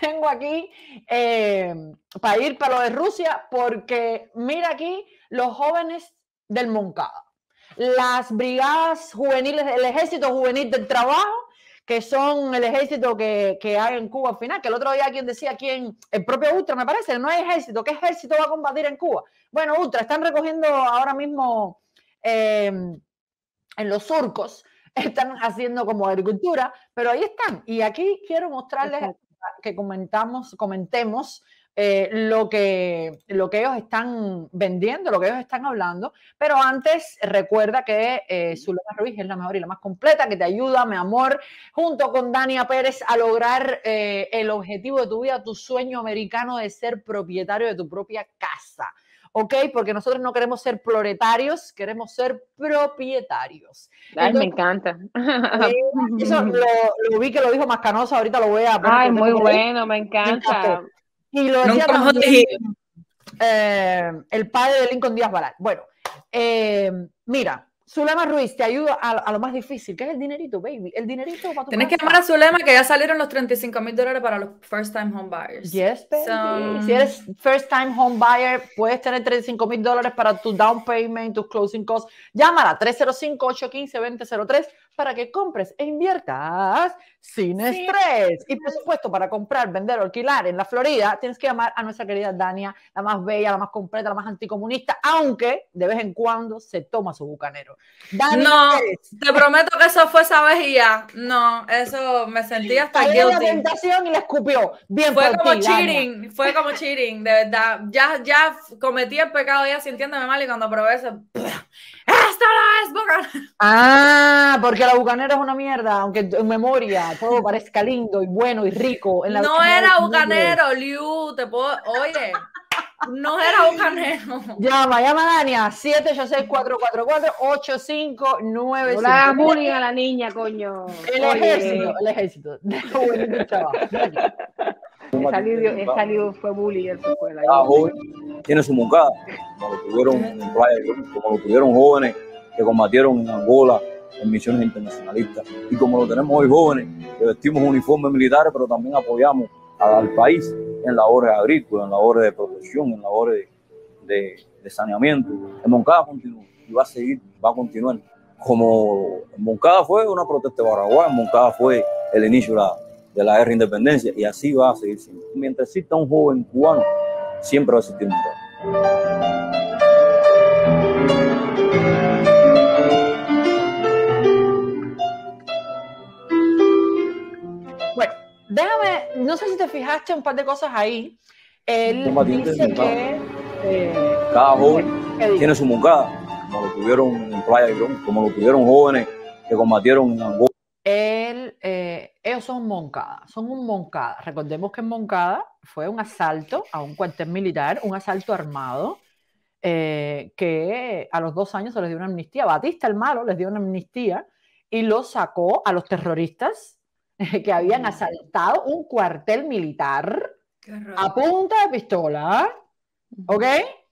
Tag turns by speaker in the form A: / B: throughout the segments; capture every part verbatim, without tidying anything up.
A: tengo aquí eh, para ir para lo de Rusia, porque mira aquí los jóvenes del Moncada, las brigadas juveniles, el ejército juvenil del trabajo, que son el ejército que, que hay en Cuba al final, que el otro día quien decía, quien, el propio Ultra me parece, no hay ejército, ¿qué ejército va a combatir en Cuba? Bueno, Ultra, están recogiendo ahora mismo eh, en los surcos, están haciendo como agricultura, pero ahí están. Y aquí quiero mostrarles Exacto. que comentamos, comentemos eh, lo, que, lo que ellos están vendiendo, lo que ellos están hablando. Pero antes, recuerda que eh, Zulema Ruiz es la mejor y la más completa, que te ayuda, mi amor, junto con Dania Pérez, a lograr eh, el objetivo de tu vida, tu sueño americano de ser propietario de tu propia casa. ¿Ok? Porque nosotros no queremos ser proletarios, queremos ser propietarios.
B: Ay, Entonces, me encanta.
A: Eh, eso lo, lo vi que lo dijo Mascanosa, ahorita lo voy a poner.
B: Ay, muy bueno, me encanta.
A: Y lo decía también eh, el padre de Lincoln Díaz Balart. Bueno, eh, mira, Zulema Ruiz te ayuda a, a lo más difícil, que es el dinerito, baby. El dinerito para tu
C: Tienes
A: casa.
C: que llamar a Zulema, que ya salieron los treinta y cinco mil dólares para los first time home buyers.
A: Yes, baby.
C: So,
A: si eres first time home buyer, puedes tener treinta y cinco mil dólares para tu down payment, tus closing costs. Llámala tres cero cinco, ocho uno cinco, dos cero cero tres para que compres e inviertas sin sí. estrés. Y por supuesto, para comprar, vender o alquilar en la Florida, tienes que llamar a nuestra querida Dania, la más bella, la más completa, la más anticomunista, aunque de vez en cuando se toma su bucanero.
C: Dania, no, es... te prometo que eso fue esa vez y ya. No, eso me sentía hasta
A: guilty.
C: guilty.
A: La tentación y la escupió. Bien
C: fue
A: por
C: como
A: ti,
C: cheating,
A: Dania.
C: fue como cheating, de verdad. Ya, ya cometí el pecado ya sintiéndome mal y cuando probé eso, ¡esto no es bucanero!
A: Ah, porque la bucanera es una mierda, aunque en memoria todo parezca lindo y bueno y rico. En la
C: no era bucanero, Liu, te puedo, oye, no era bucanero.
A: Llama, llama a Dania, siete ocho seis, cuatro cuatro cuatro, ocho cinco nueve cinco.
B: No la hagas bullying a la niña, coño.
A: El oye. ejército, el ejército.
B: Esa Liu fue bullying en su escuela.
D: Ah, joven, tiene su moncada, como lo tuvieron en Playa, como lo tuvieron jóvenes que combatieron en Angola en misiones internacionalistas, y como lo tenemos hoy jóvenes que vestimos uniformes militares, pero también apoyamos al país en labores agrícolas, en labores de protección, en labores de, de, de saneamiento. En Moncada continúa y va a seguir, va a continuar. Como en Moncada fue una protesta de Baraguá, en Moncada fue el inicio de la, de la guerra de independencia, y así va a seguir siendo. Mientras exista un joven cubano, siempre va a existir Moncada.
A: Bueno, déjame, no sé si te fijaste un par de cosas ahí. Él dice que
D: eh, cada joven tiene su moncada, como lo tuvieron en Playa Girón, como lo tuvieron jóvenes que combatieron en Angola.
A: Él, eh, ellos son Moncada, son un Moncada. Recordemos que en Moncada fue un asalto a un cuartel militar, un asalto armado, eh, que a los dos años se les dio una amnistía. Batista, el malo, les dio una amnistía y los sacó a los terroristas que habían asaltado un cuartel militar a punta de pistola. ¿Ok?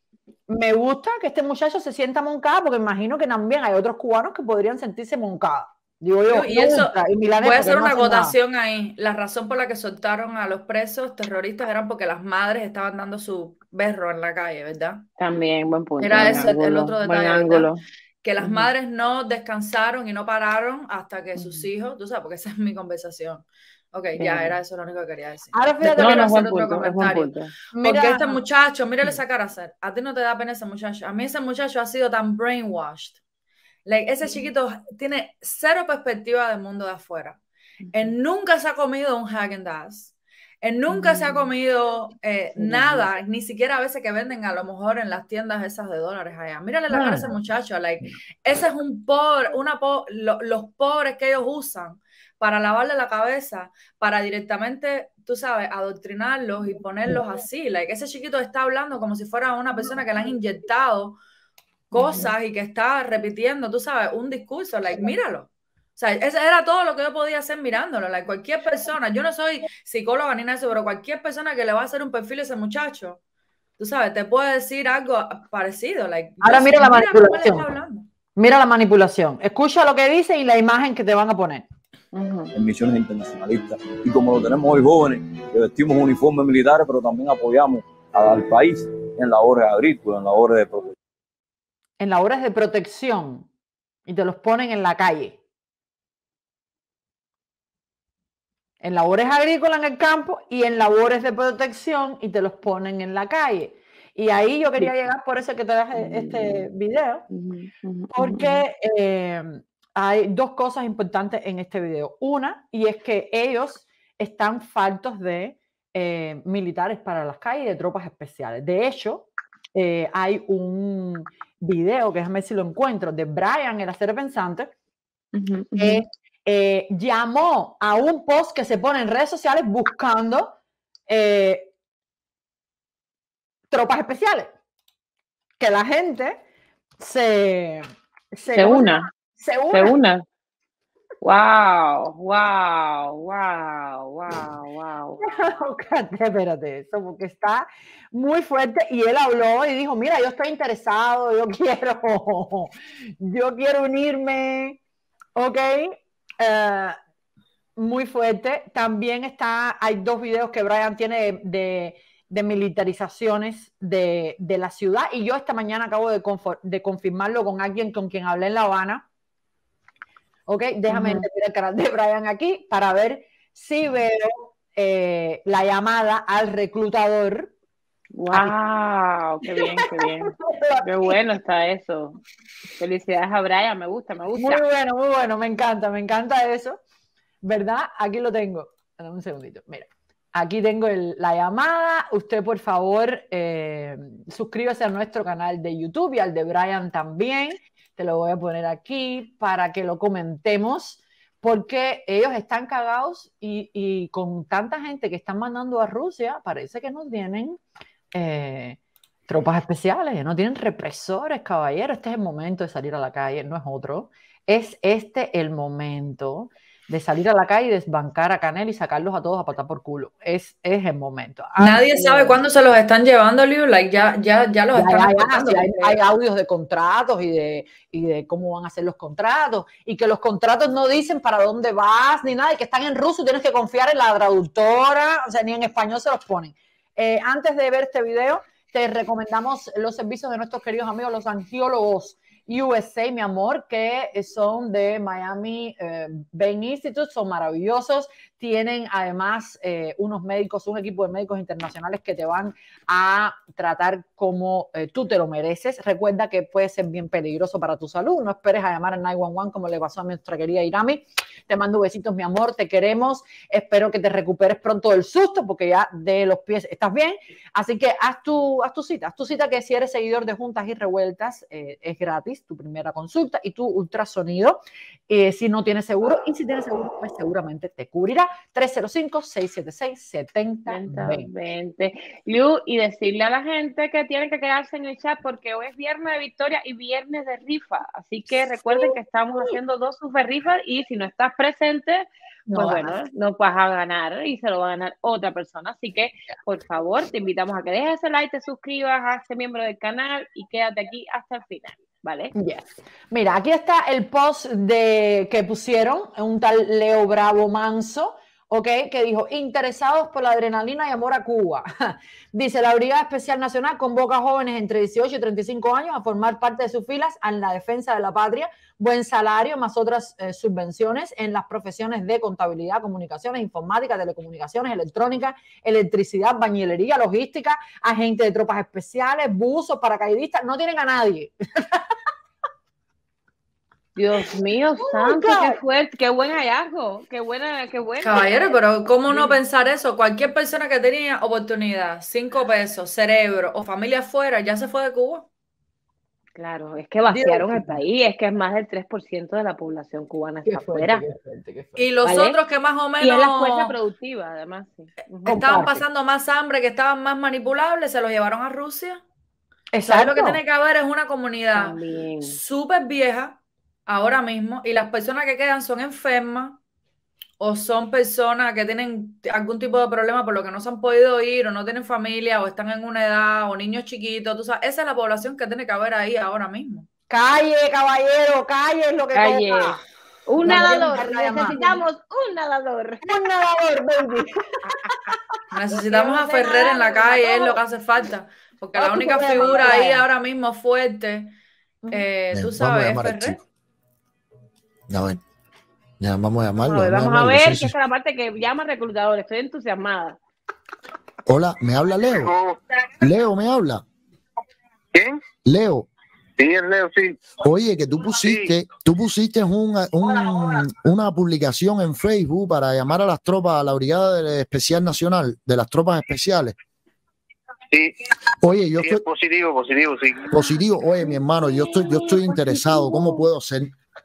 A: Me gusta que este muchacho se sienta Moncada, porque imagino que también hay otros cubanos que podrían sentirse Moncada. Digo yo,
C: y eso,
A: ultra, y Milanes,
C: voy a hacer
A: no
C: una
A: hacen
C: acotación
A: nada.
C: ahí. La razón por la que soltaron a los presos terroristas eran porque las madres estaban dando su berro en la calle, ¿verdad?
B: También, buen punto.
C: Era ese
B: ángulo,
C: el otro detalle,
B: buen ángulo.
C: Que las
B: uh-huh.
C: madres no descansaron y no pararon hasta que uh-huh. sus hijos, tú sabes, porque esa es mi conversación. Ok, Bien. ya era eso lo único que quería decir.
A: Ahora fíjate,
C: no,
A: que
C: no,
A: no
C: hacer
A: es
C: otro
A: punto,
C: comentario.
A: Mira,
C: porque este muchacho, mírale esa cara a hacer. A ti no te da pena ese muchacho. A mí ese muchacho ha sido tan brainwashed. Like, ese chiquito tiene cero perspectiva del mundo de afuera. Él nunca se ha comido un Häagen-Dazs. Él nunca se ha comido eh, nada, ni siquiera a veces que venden a lo mejor en las tiendas esas de dólares allá. Mírale la cara a ese muchacho. Like, ese es un pobre, una po lo, los pobres que ellos usan para lavarle la cabeza, para directamente, tú sabes, adoctrinarlos y ponerlos así. Like, ese chiquito está hablando como si fuera una persona que le han inyectado cosas y que está repitiendo, tú sabes, un discurso. Like, míralo. O sea, eso era todo lo que yo podía hacer mirándolo. Like, cualquier persona, yo no soy psicóloga ni nada de eso, pero cualquier persona que le va a hacer un perfil a ese muchacho, tú sabes, te puede decir algo parecido. Like,
A: ahora mira la mira manipulación. Mira la manipulación. Escucha lo que dice y la imagen que te van a poner.
D: Uh-huh. En misiones internacionalistas. Y como lo tenemos hoy jóvenes, que que vestimos uniformes militares, pero también apoyamos al país en labores agrícolas, en labores de protección.
A: En labores de protección y te los ponen en la calle. En labores agrícolas en el campo y en labores de protección y te los ponen en la calle. Y ahí yo quería llegar, por eso que te traje este video, porque eh, hay dos cosas importantes en este video. Una, y es que ellos están faltos de eh, militares para las calles y de tropas especiales. De hecho, eh, hay un video, que déjame ver si lo encuentro, de Brian, el acero pensante,
B: Uh-huh, uh-huh.
A: que eh, llamó a un post que se pone en redes sociales buscando eh, tropas especiales. Que la gente se, se,
B: Se una.
A: Se una.
B: Se una. Wow, wow, wow, wow, wow.
A: Espérate eso, porque está muy fuerte. Y él habló y dijo, mira, yo estoy interesado, yo quiero, yo quiero unirme. Ok. Uh, muy fuerte. También está, hay dos videos que Brian tiene de, de, de militarizaciones de, de la ciudad. Y yo esta mañana acabo de, de confirmarlo con alguien con quien hablé en La Habana. Ok, déjame uh-huh. meter el canal de Brian aquí para ver si veo eh, la llamada al reclutador.
B: ¡Wow! ¡Qué bien, qué bien! ¡Qué bueno está eso! Felicidades a Brian, me gusta, me gusta.
A: Muy bueno, muy bueno, me encanta, me encanta eso. ¿Verdad? Aquí lo tengo. Dame un segundito, mira. Aquí tengo el, la llamada. Usted, por favor, eh, suscríbase a nuestro canal de YouTube y al de Brian también. Te lo voy a poner aquí para que lo comentemos, porque ellos están cagados y, y con tanta gente que están mandando a Rusia, parece que no tienen eh, tropas especiales, no tienen represores, caballero. Este es el momento de salir a la calle, no es otro. Es este el momento de salir a la calle y desbancar a Canel y sacarlos a todos a patar por culo. Es, es el momento.
C: Nadie ah, sabe eh, cuándo se los están llevando, Liu. Like, ya, ya, ya los
A: ya,
C: están
A: ya, ya, hay, hay audios de contratos y de, y de cómo van a ser los contratos, y que los contratos no dicen para dónde vas ni nada, y que están en ruso y tienes que confiar en la traductora, o sea, ni en español se los ponen. Eh, antes de ver este video, te recomendamos los servicios de nuestros queridos amigos, los angiólogos U S A, mi amor, que son de Miami eh, Bain Institute, son maravillosos, tienen además eh, unos médicos, un equipo de médicos internacionales que te van a tratar como eh, tú te lo mereces. Recuerda que puede ser bien peligroso para tu salud, no esperes a llamar al nueve uno uno como le pasó a nuestra querida Irami. Te mando besitos, mi amor, te queremos, espero que te recuperes pronto del susto, porque ya de los pies estás bien, así que haz tu, haz tu cita, haz tu cita, que si eres seguidor de Juntas y Revueltas, eh, es gratis tu primera consulta y tu ultrasonido, eh, si no tienes seguro, y si tienes seguro, pues seguramente te cubrirá. Tres cero cinco, seis siete seis, siete cero dos cero.
B: Liu, y decirle a la gente que tienen que quedarse en el chat porque hoy es viernes de victoria y viernes de rifa, así que recuerden que estamos haciendo dos super rifas y si no estás presente, pues no, bueno, no vas a ganar y se lo va a ganar otra persona, así que por favor te invitamos a que dejes ese like, te suscribas, hazte miembro del canal y quédate aquí hasta el final. ¿Vale?
A: Yes. Mira, aquí está el post de, que pusieron, un tal Leo Bravo Manso, ¿ok? Que dijo, interesados por la adrenalina y amor a Cuba. Dice, la Brigada Especial Nacional convoca a jóvenes entre dieciocho y treinta y cinco años a formar parte de sus filas en la defensa de la patria, buen salario, más otras eh, subvenciones en las profesiones de contabilidad, comunicaciones, informática, telecomunicaciones, electrónica, electricidad, bañilería, logística, agentes de tropas especiales, buzos, paracaidistas, no tienen a nadie.
B: Dios mío, santo, qué fuerte, qué buen hallazgo, qué buena, qué buena.
C: Caballero, pero ¿cómo no pensar eso? Cualquier persona que tenía oportunidad, cinco pesos, cerebro o familia afuera, ya se fue de Cuba.
B: Claro, es que vaciaron el país, es que es más del tres por ciento de la población cubana está afuera.
C: Y los ¿vale? otros que más o menos...
B: Y es la fuerza productiva, además. Sí.
C: Estaban pasando más hambre, que estaban más manipulables, se los llevaron a Rusia.
A: Exacto.
C: ¿Sabes? Lo que tiene que haber es una comunidad súper vieja, ahora mismo, y las personas que quedan son enfermas o son personas que tienen algún tipo de problema por lo que no se han podido ir o no tienen familia o están en una edad o niños chiquitos, tú sabes, esa es la población que tiene que haber ahí ahora mismo.
A: Calle, caballero, calle es lo que
B: calle.
A: toca.
B: Un nadador, necesitamos un nadador.
A: Un nadador, baby.
C: Necesitamos a Ferrer en la calle, es lo que hace falta. Porque la única figura ahí ahora mismo fuerte, eh,
E: Bien,
C: tú
E: vamos a
C: sabes, es
E: llamar al
C: Ferrer.
E: chico. Ya ven. Ya vamos a llamarlo.
B: A ver, vamos a
E: llamarlo,
B: ver,
E: sí,
B: que
E: sí.
B: esa es la parte que llama reclutador. Estoy entusiasmada.
E: Hola, ¿me habla Leo? Leo, ¿me habla?
F: ¿Quién?
E: Leo.
F: Sí, es Leo, sí.
E: Oye, que tú pusiste,
F: Sí.
E: tú pusiste un, un- una publicación en Facebook para llamar a las tropas, a la Brigada de- Especial Nacional, de las tropas especiales.
F: Sí,
E: Oye, yo
F: sí,
E: estoy
F: es positivo, positivo, sí.
E: positivo. Oye, mi hermano, yo estoy, yo estoy interesado. ¿Cómo puedo hacer?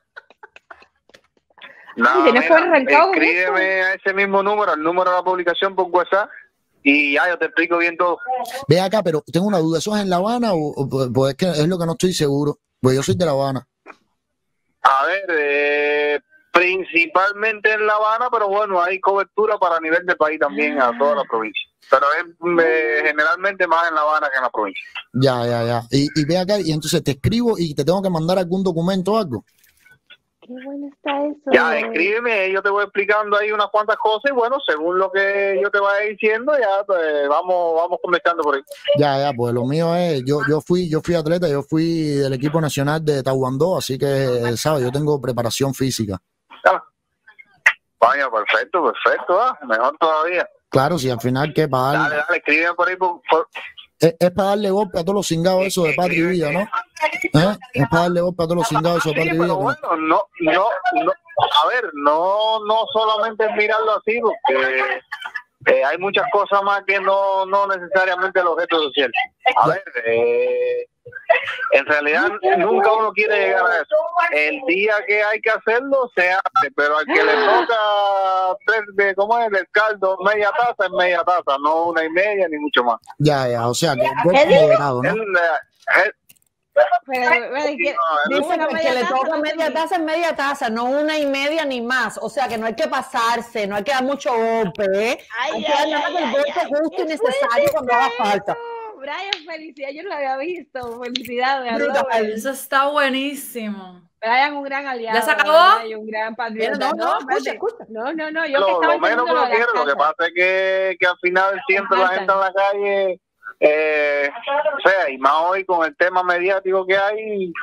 F: Nada,
B: ¿Tienes
F: mira,
B: por arrancado con
F: escríbeme a ese mismo número, al número de la publicación por WhatsApp y ya yo te explico bien todo.
E: Ve acá, pero tengo una duda. ¿Eso es en La Habana o, o- pues es que es lo que no estoy seguro? Pues yo soy de La Habana.
F: A ver, eh, principalmente en La Habana, pero bueno, hay cobertura para nivel de país también a toda la provincia. Pero es eh, generalmente más en La Habana que en la provincia.
E: Ya, ya, ya. Y, y ve acá, y entonces te escribo y te tengo que mandar algún documento o algo.
B: Qué bueno está eso.
F: Ya, escríbeme, yo te voy explicando ahí unas cuantas cosas y bueno, según lo que yo te vaya diciendo, ya pues, vamos vamos conversando por ahí.
E: Ya, ya, pues lo mío es, yo, yo fui, yo fui atleta, yo fui del equipo nacional de Taekwondo, así que, sabes, yo tengo preparación física.
F: Ya. Vaya, perfecto, perfecto, ah, mejor todavía.
E: Claro, si al final que para
F: Dale,
E: darle,
F: dale, escríbeme por ahí. Por, por-
E: es, es para darle golpe a todos los cingados eso de patria y vida, ¿no? ¿Eh? Es para darle golpe a todos los cingados eso de
F: Sí,
E: patria y vida.
F: pero
E: que no-
F: bueno, no, no, no, a ver, no, no solamente es mirarlo así, porque eh, hay muchas cosas más que no, no necesariamente el objeto social. A ver, eh, en realidad nunca uno quiere llegar a eso. El día que hay que hacerlo, se hace, pero al que le toca, tres de, ¿cómo es? Del caldo, media taza, es media taza, no una y media, ni mucho más.
E: Ya, ya, o sea, que golpe moderado, ¿no?
F: Él, eh, él-
B: Pero, pero, es que-
F: no, él-
A: Dice
B: Una
A: que el
B: media
A: que le
B: taza
A: toca
B: no es
A: media
B: lo
A: taza es media taza, no una y media ni más. O sea que no hay que pasarse, no hay que dar mucho golpe, ¿eh?
B: Ay,
A: Hay que
B: ay,
A: dar nada
B: ay,
A: más el
B: ay,
A: golpe
B: ay,
A: justo
B: qué
A: y necesario cuando haga falta.
B: Brian, felicidades, yo no lo había visto. Felicidades.
A: Brutal.
B: Brian.
C: Eso está buenísimo.
B: Brian, un gran aliado.
C: ¿Ya se acabó?
B: Y un gran
A: Mira,
B: patriota.
A: no, no,
B: espérate.
A: escucha, escucha.
B: No, no, no, yo que
F: lo,
B: estaba
F: lo menos que
B: entendiendo
F: lo
B: lo de las
F: quiero, lo que
B: casas.
F: pasa es que, que al final siempre la gente en la calle, eh, o sea, y más hoy con el tema mediático que hay,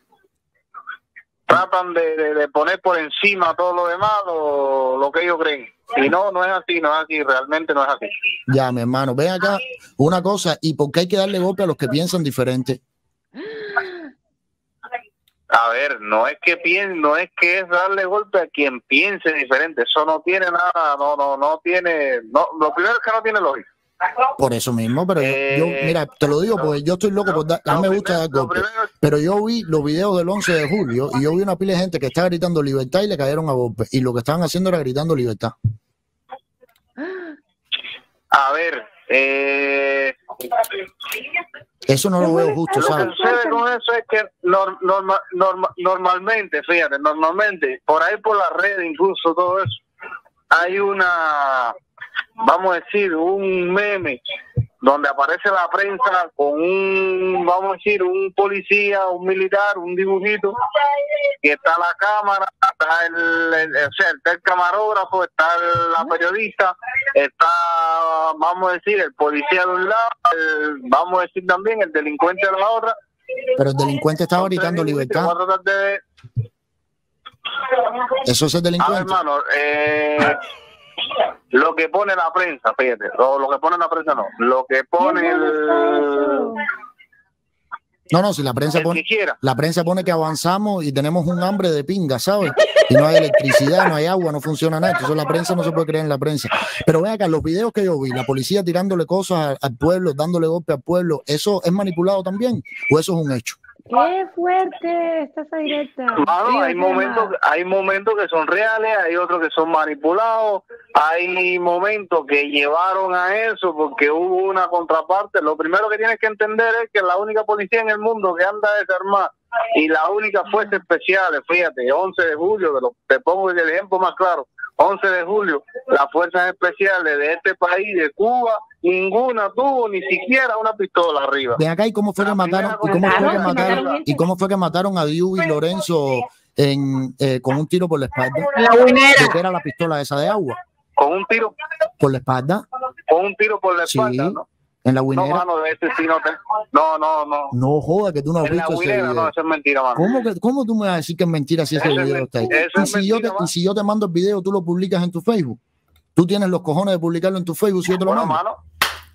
F: tratan de, de, de poner por encima todo lo demás, lo, lo que ellos creen. Y no, no es así, no es así, realmente no es así.
E: Ya, mi hermano, ven acá, una cosa, ¿y por qué hay que darle golpe a los que piensan diferente?
F: A ver, no es que piense, no es que es darle golpe a quien piense diferente, eso no tiene nada, no, no, no tiene, no, lo primero es que no tiene lógica.
E: Por eso mismo, pero yo- yo,
F: Eh,
E: mira, te lo digo porque yo estoy loco por dar, a mí me
F: Lo
E: gusta dar
F: primero- lo
E: golpe,
F: primero-
E: pero yo vi los videos del once de julio y yo vi una pila de gente que estaba gritando libertad y le cayeron a golpe, y lo que estaban haciendo era gritando libertad.
F: A ver, eh,
E: Eso no lo veo justo,
F: lo que
E: ¿sabes?
F: sucede con eso es que nor- norma- norma- normalmente, fíjate, normalmente, por ahí por la red, incluso todo eso, hay una, vamos a decir, un meme donde aparece la prensa con un, vamos a decir, un policía, un militar, un dibujito, que está la cámara, está el, el, o sea, está el camarógrafo, está el- la periodista, está, vamos a decir, el policía de un lado, el- vamos a decir también el delincuente de la otra.
E: Pero el delincuente estaba gritando
F: Entonces,
E: libertad.
F: voy a tratar de-
E: Eso es el
F: A ver,
E: delincuente.
F: hermano, eh, lo que pone la prensa, fíjate, lo, lo que pone la prensa no, lo que pone el,
E: No, no, si la prensa
F: el que
E: pone,
F: quiera.
E: la prensa pone que avanzamos y tenemos un hambre de pinga, ¿sabes? Y no hay electricidad, no hay agua, no funciona nada. Entonces la prensa no se puede creer en la prensa. Pero ven acá, los videos que yo vi, la policía tirándole cosas al, al pueblo, dándole golpe al pueblo, ¿eso es manipulado también? ¿O eso es un hecho?
B: Qué fuerte está esa directa.
F: Mano,
B: Digo,
F: hay
B: ¿qué
F: momentos,
B: más?
F: hay momentos que son reales, hay otros que son manipulados, hay momentos que llevaron a eso porque hubo una contraparte. Lo primero que tienes que entender es que la única policía en el mundo que anda desarmada y la única fuerza especial, fíjate, once de julio, te, lo, te pongo el ejemplo más claro, once de julio, las fuerzas especiales de este país, de Cuba, ninguna tuvo ni siquiera una pistola arriba.
E: Ven acá, ¿y cómo fue que
F: La
E: mataron?
F: primera
E: ¿Y cómo fue
B: Claro,
E: que
B: si
E: mataron?
B: mataron gente.
E: ¿Y cómo fue que mataron a Diu y Lorenzo en, eh, con un tiro por la espalda?
A: La winera.
E: ¿De qué era la pistola esa de agua?
F: Con un tiro,
E: Por la espalda.
F: con con un tiro por la
E: Sí,
F: espalda, ¿no?
E: en la
F: No,
E: Winera.
F: mano, de ese sí no te... No, no, no.
E: No joda que tú no has
F: En la
E: visto ese
F: Winera,
E: video.
F: no, eso es mentira, mano.
E: ¿Cómo, que, ¿Cómo tú me vas a decir que es mentira si ese
F: Eso es
E: video
F: men-
E: está ahí?
F: eso
E: Y
F: es
E: si, yo te,
F: mentira,
E: y
F: mano.
E: si yo te mando el video, tú lo publicas en tu Facebook. Tú tienes los cojones de publicarlo en tu Facebook si yo te lo
F: Bueno,
E: mando.
F: mano.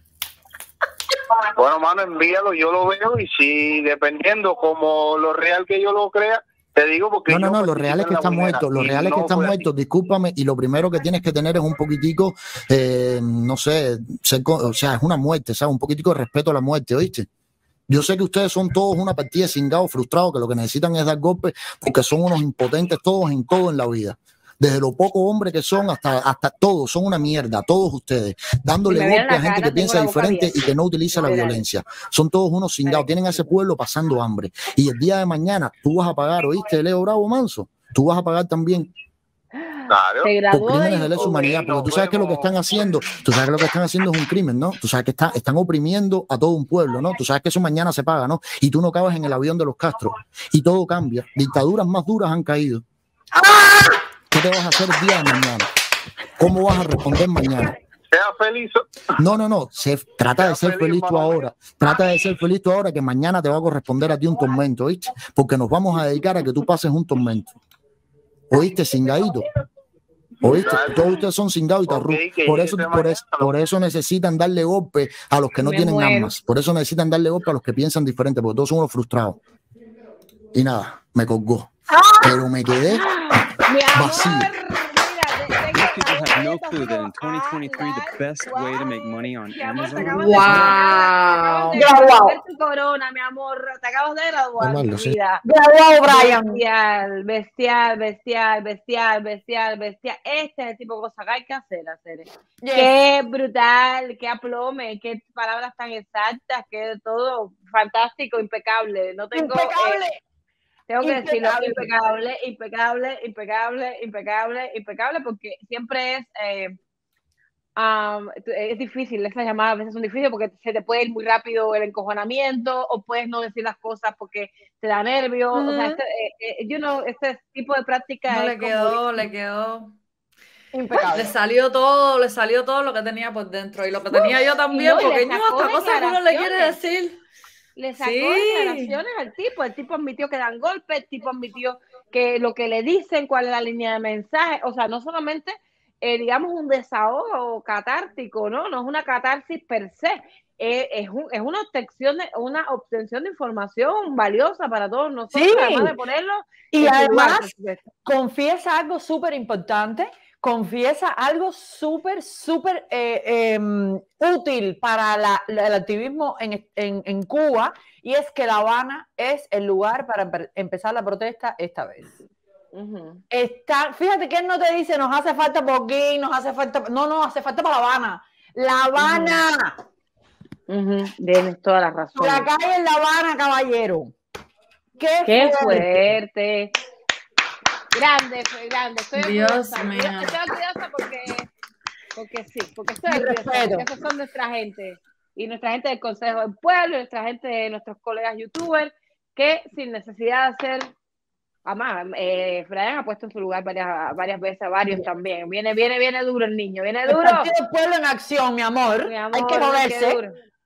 F: Bueno, mano, envíalo, yo lo veo y si dependiendo como lo real que yo lo crea, te digo porque
E: No, no,
F: yo
E: no, los
F: participé
E: reales
F: en
E: que
F: la
E: están
F: Winera
E: muertos, los
F: y
E: reales que
F: no
E: están
F: fue así.
E: muertos, discúlpame, y lo primero que tienes que tener es un poquitico, eh, no sé, ser co- o sea, es una muerte, ¿sabes? Un poquitico de respeto a la muerte, ¿oíste? Yo sé que ustedes son todos una partida de cingados, frustrados, que lo que necesitan es dar golpes porque son unos impotentes todos en todo en la vida. Desde lo poco hombre que son hasta, hasta todos, son una mierda, todos ustedes, dándole
B: Si me ven
E: golpes a
B: la
E: gente
B: cara,
E: que piensa
B: tengo la boca
E: diferente y
B: abierta.
E: que no utiliza la
B: Literal.
E: violencia. Son todos unos cingados, tienen a ese pueblo pasando hambre. Y el día de mañana tú vas a pagar, ¿oíste, Leo Bravo Manso? Tú vas a pagar también
F: Claro.
B: Se
E: por
B: graduó de
E: crímenes de lesa
F: Ok,
E: humanidad, porque
F: nos
E: tú sabes que lo que
F: vemos.
E: están haciendo, tú sabes que lo que están haciendo es un crimen, ¿no? Tú sabes que está- están oprimiendo a todo un pueblo, ¿no? Tú sabes que eso mañana se paga, ¿no? Y tú no cabes en el avión de los Castro y todo cambia. Dictaduras más duras han caído. ¿Qué te vas a hacer el día de mañana? ¿Cómo vas a responder mañana?
F: Sea feliz.
E: No, no, no. Se, trata de
F: Sea
E: ser
F: feliz,
E: feliz tú
F: mamá.
E: ahora. Trata de ser feliz tú ahora que mañana te va a corresponder a ti un tormento, ¿oíste? Porque nos vamos a dedicar a que tú pases un tormento. ¿Oíste, cingadito? ¿Oíste?
F: Dale.
E: Todos ustedes son cingados y
F: Ok,
E: tarrú.
F: que
E: Por
F: llegue
E: eso,
F: este
E: por, eso,
F: mañana.
E: por eso necesitan darle golpe a los que no
B: Me
E: tienen
B: muero.
E: armas. Por eso necesitan darle golpe a los que piensan diferente, porque todos son unos frustrados. Y nada, me colgó. Pero me quedé
B: Mi amor,
E: vacío.
B: mira, te- tengo-
G: Most people have no
B: esto
G: clue that in
B: no
G: twenty twenty-three, the
B: habla
G: best way to make money on
B: Mi amor, te
G: Amazon
B: acabas
G: is
B: de
C: Wow.
B: acabas de
A: Graduado.
B: ver tu corona, mi amor. Te acabas de graduar,
E: Normal,
B: mi
E: lo sé.
B: vida.
A: Graduado, Brian.
B: Bestial, bestial, bestial, bestial, bestial, bestial. Este es el tipo de cosas que hay que hacer, hacer.
A: Yes.
B: Qué brutal, qué aplome, qué palabras tan exactas, qué todo fantástico, impecable. No tengo, eh,
A: Impecable.
B: tengo que decirlo,
A: Impecable.
B: impecable, impecable, impecable, impecable, impecable, porque siempre es, eh, um, es difícil, esas llamadas a veces son difíciles porque se te puede ir muy rápido el encojonamiento o puedes no decir las cosas porque te da nervio. O sea,
A: Ujú.
B: este, eh, eh, you know, este tipo de práctica
C: No
B: es
C: le
B: como-
C: quedó, le quedó. Le
A: Impecable.
C: salió todo, le salió todo lo que tenía por dentro. Y lo que tenía yo también,
B: no, y le
C: porque no,
B: sacó
C: hasta cosas que uno le quiere
B: declaraciones.
C: decir.
B: Le sacó
C: Sí.
B: declaraciones al tipo, el tipo admitió que dan golpes, el tipo admitió que lo que le dicen, cuál es la línea de mensaje, o sea, no solamente, eh, digamos, un desahogo catártico, ¿no? No es una catarsis per se, eh, es, un- es una obtención de, una obtención de información valiosa para todos nosotros,
A: Sí.
B: además de ponerlo
A: Y
B: en su lugar,
A: además,
B: por supuesto.
A: confiesa algo súper importante, confiesa algo súper, súper eh, em, útil para la- la- el activismo en, en- en Cuba, y es que La Habana es el lugar para empe- empezar la protesta esta vez.
B: Ujú.
A: Está, fíjate que él no te dice nos hace falta por aquí, nos hace falta, no, no, hace falta para La Habana. La Habana,
B: Ujú, tienes toda la razón.
A: la calle en La Habana, caballero. Qué,
B: Qué
A: fuerte.
B: fuerte. Grande, fue grande. Estoy
C: Dios
B: orgullosa.
C: mío.
B: Yo estoy orgullosa porque, porque sí, porque estoy
A: Mi
B: orgullosa.
A: respeto.
B: Porque esos son nuestra gente. Y nuestra gente del Consejo del Pueblo, y nuestra gente de nuestros colegas youtubers, que sin necesidad de hacer. Además, eh, Brian ha puesto en su lugar varias, varias veces a varios también. Viene, viene, viene duro el niño. Viene
A: El
B: duro.
A: Partido del Pueblo en acción, mi amor.
B: Mi
A: Hay
B: amor,
A: que
B: qué
A: moverse.
B: duro.